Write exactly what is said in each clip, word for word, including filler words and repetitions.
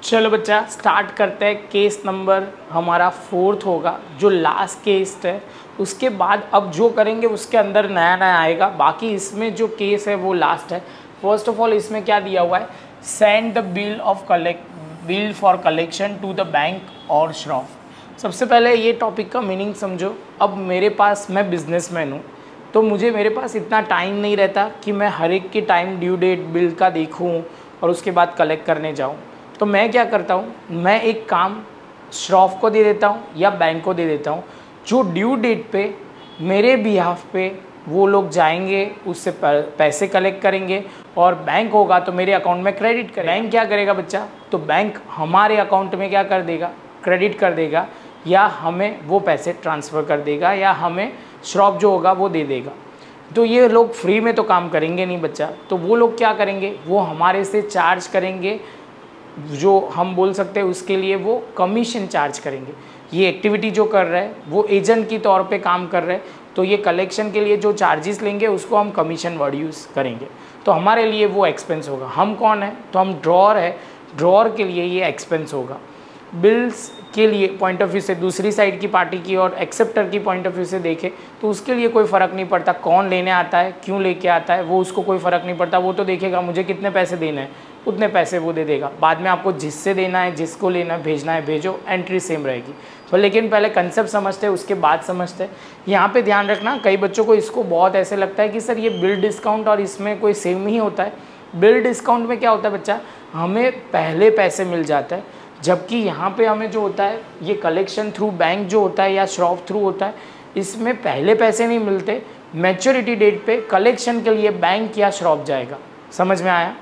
चलो बच्चा स्टार्ट करते हैं। केस नंबर हमारा फोर्थ होगा, जो लास्ट केस है। उसके बाद अब जो करेंगे उसके अंदर नया नया आएगा। बाकी इसमें जो केस है वो लास्ट है। फर्स्ट ऑफ ऑल इसमें क्या दिया हुआ है, send the bill of collect bill for collection to the bank or shroff. सबसे पहले ये टॉपिक का मीनिंग समझो। अब मेरे पास, मैं बिजनेसमैन हूँ, तो मुझे मेरे पास इतना टाइम नहीं रहता कि मैं हर एक की टाइम ड्यू डेट बिल का देखूँ और उसके बाद कलेक्ट करने जाऊँ। तो मैं क्या करता हूँ, मैं एक काम श्रॉफ को दे देता हूँ या बैंक को दे देता हूँ, जो ड्यू डेट पे मेरे बिहाफ पे वो लोग जाएंगे, उससे पैसे कलेक्ट करेंगे और बैंक होगा तो मेरे अकाउंट में क्रेडिट करेगा। बैंक क्या करेगा बच्चा, तो बैंक हमारे अकाउंट में क्या कर देगा, क्रेडिट कर देगा, या हमें वो पैसे ट्रांसफ़र कर देगा, या हमें श्रॉफ जो होगा वो दे देगा। तो ये लोग फ्री में तो काम करेंगे नहीं बच्चा। तो वो लोग क्या करेंगे, वो हमारे से चार्ज करेंगे, जो हम बोल सकते हैं उसके लिए वो कमीशन चार्ज करेंगे। ये एक्टिविटी जो कर रहा है वो एजेंट की तौर पे काम कर रहे हैं, तो ये कलेक्शन के लिए जो चार्जेस लेंगे उसको हम कमीशन वर्ड यूज़ करेंगे। तो हमारे लिए वो एक्सपेंस होगा। हम कौन है, तो हम ड्रॉअर है, ड्रॉअर के लिए ये एक्सपेंस होगा। बिल्स के लिए पॉइंट ऑफ व्यू से, दूसरी साइड की पार्टी की और एक्सेप्टर की पॉइंट ऑफ व्यू से देखें तो उसके लिए कोई फ़र्क नहीं पड़ता कौन लेने आता है, क्यों लेके आता है, वो उसको कोई फ़र्क नहीं पड़ता। वो तो देखेगा मुझे कितने पैसे देने हैं, उतने पैसे वो दे देगा। बाद में आपको जिससे देना है, जिसको लेना है, भेजना है भेजो, एंट्री सेम रहेगी। तो लेकिन पहले कंसेप्ट समझते हैं, उसके बाद समझते हैं। यहाँ पे ध्यान रखना, कई बच्चों को इसको बहुत ऐसे लगता है कि सर ये बिल डिस्काउंट और इसमें कोई सेम ही होता है। बिल डिस्काउंट में क्या होता है बच्चा, हमें पहले पैसे मिल जाता है, जबकि यहाँ पे हमें जो होता है ये कलेक्शन थ्रू बैंक जो होता है या श्रॉफ थ्रू होता है, इसमें पहले पैसे नहीं मिलते। मैच्योरिटी डेट पे कलेक्शन के लिए बैंक या श्रॉफ जाएगा। समझ में आया?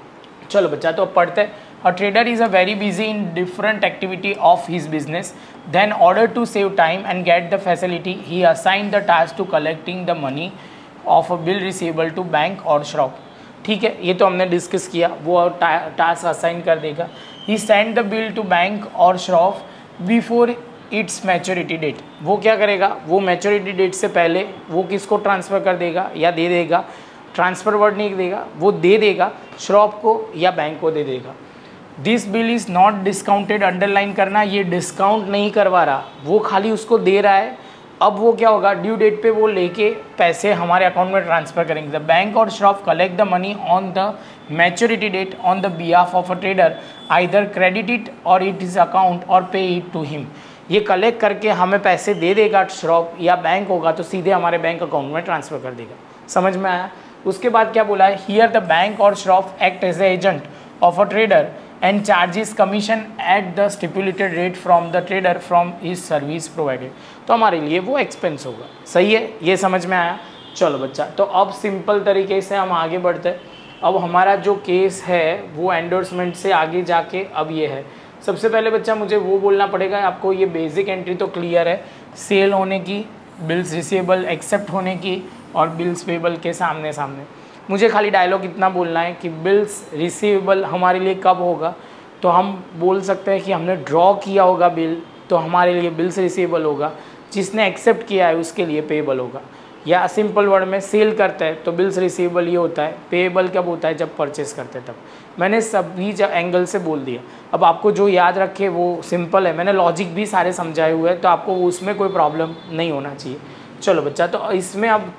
चलो बच्चा, तो अब पढ़ते हैं। A trader is a very busy in different activity of his business, then order to save time and get the facility he assign the task to collecting the money of a bill receivable to bank or shroff. ठीक है, ये तो हमने discuss किया, वो task assign कर देगा। He send the bill to bank or shroff before its maturity date. वो क्या करेगा, वो मैच्योरिटी डेट से पहले वो किसको ट्रांसफ़र कर देगा या दे देगा, ट्रांसफ़र वर्ड नहीं देगा, वो दे देगा श्रॉफ को या बैंक को दे देगा। This bill is not discounted, underline करना, ये डिस्काउंट नहीं करवा रहा, वो खाली उसको दे रहा है। अब वो क्या होगा, ड्यू डेट पे वो लेके पैसे हमारे अकाउंट में ट्रांसफ़र करेंगे। The bank or shroff collect the money on the maturity date on the behalf of a trader, either credit it or it is account or pay it to him. ये collect करके हमें पैसे दे देगा श्रॉफ, या bank होगा तो सीधे हमारे बैंक अकाउंट में ट्रांसफ़र कर देगा। समझ में आया? उसके बाद क्या बोला है, here the bank or shroff act as a agent of a trader and charges commission at the stipulated rate from the trader from his service provided. तो हमारे लिए वो एक्सपेंस होगा। सही है, ये समझ में आया? चलो बच्चा, तो अब सिंपल तरीके से हम आगे बढ़ते हैं। अब हमारा जो केस है वो एंडोर्समेंट से आगे जाके अब ये है। सबसे पहले बच्चा मुझे वो बोलना पड़ेगा, आपको ये बेसिक एंट्री तो क्लियर है, सेल होने की, बिल्स रिसीवेबल एक्सेप्ट होने की और बिल्स पेबल के सामने सामने। मुझे खाली डायलॉग इतना बोलना है कि बिल्स रिसीवेबल हमारे लिए कब होगा, तो हम बोल सकते हैं कि हमने ड्रॉ किया होगा बिल, तो हमारे लिए बिल्स रिसीवेबल होगा। जिसने एक्सेप्ट किया है उसके लिए पेबल होगा। या सिंपल वर्ड में सेल करता है तो बिल्स रिसीवेबल ये होता है, पेबल कब होता है, जब परचेस करते हैं तब। मैंने सभी एंगल से बोल दिया। अब आपको जो याद रखे वो सिंपल है, मैंने लॉजिक भी सारे समझाए हुए हैं, तो आपको उसमें कोई प्रॉब्लम नहीं होना चाहिए। चलो बच्चा, तो इसमें अब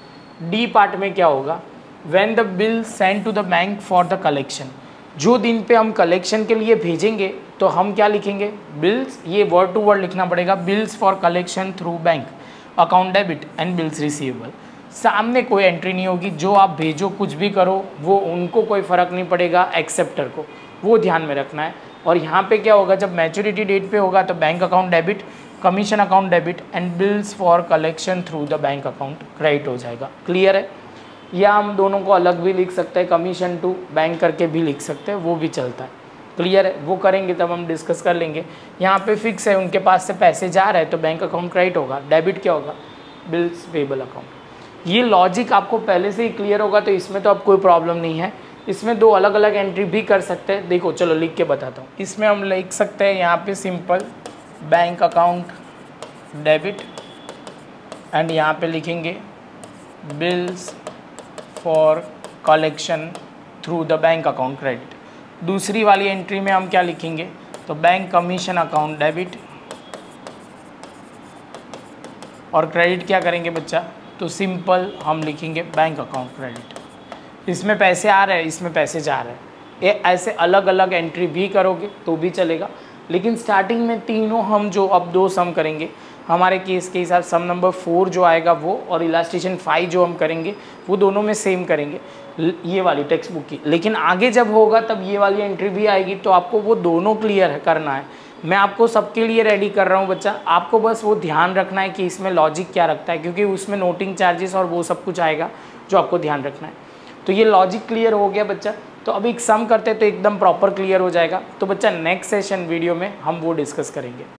डी पार्ट में क्या होगा, when the bill send to the bank for the collection. जो दिन पे हम कलेक्शन के लिए भेजेंगे तो हम क्या लिखेंगे, बिल्स, ये वर्ड टू वर्ड लिखना पड़ेगा, bills for collection through bank account debit and bills receivable. सामने कोई एंट्री नहीं होगी, जो आप भेजो कुछ भी करो वो उनको कोई फ़र्क नहीं पड़ेगा, एक्सेप्टर को, वो ध्यान में रखना है। और यहाँ पे क्या होगा, जब मैच्योरिटी डेट पे होगा तो bank account debit, commission account debit and bills for collection through the bank account credit हो जाएगा। क्लियर है? या हम दोनों को अलग भी लिख सकते हैं, कमीशन टू बैंक करके भी लिख सकते हैं, वो भी चलता है। क्लियर है? वो करेंगे तब हम डिस्कस कर लेंगे। यहाँ पे फिक्स है, उनके पास से पैसे जा रहे हैं तो बैंक अकाउंट क्रेडिट होगा, डेबिट क्या होगा, बिल्स पेबल अकाउंट। ये लॉजिक आपको पहले से ही क्लियर होगा, तो इसमें तो अब कोई प्रॉब्लम नहीं है। इसमें दो अलग अलग एंट्री भी कर सकते हैं। देखो चलो लिख के बताता हूँ। इसमें हम लिख सकते हैं यहाँ पे simple bank account debit and यहाँ पे लिखेंगे bills for collection through the bank account credit. दूसरी वाली एंट्री में हम क्या लिखेंगे, तो बैंक कमीशन अकाउंट डेबिट, और क्रेडिट क्या करेंगे बच्चा, तो सिंपल हम लिखेंगे बैंक अकाउंट क्रेडिट। इसमें पैसे आ रहे हैं, इसमें पैसे जा रहे हैं, ये ऐसे अलग अलग एंट्री भी करोगे तो भी चलेगा, लेकिन स्टार्टिंग में तीनों हम जो अब दो सम करेंगे हमारे केस के हिसाब सम नंबर फोर जो आएगा वो और इलास्ट्रेशन फाइव जो हम करेंगे वो दोनों में सेम करेंगे ये वाली टेक्स्ट बुक की। लेकिन आगे जब होगा तब ये वाली एंट्री भी आएगी, तो आपको वो दोनों क्लियर करना है। मैं आपको सबके लिए रेडी कर रहा हूँ बच्चा, आपको बस वो ध्यान रखना है कि इसमें लॉजिक क्या रखता है, क्योंकि उसमें नोटिंग चार्जेस और वो सब कुछ आएगा जो आपको ध्यान रखना है। तो ये लॉजिक क्लियर हो गया बच्चा। तो अब एक सम करते हैं तो एकदम प्रॉपर क्लियर हो जाएगा। तो बच्चा नेक्स्ट सेशन वीडियो में हम वो डिस्कस करेंगे।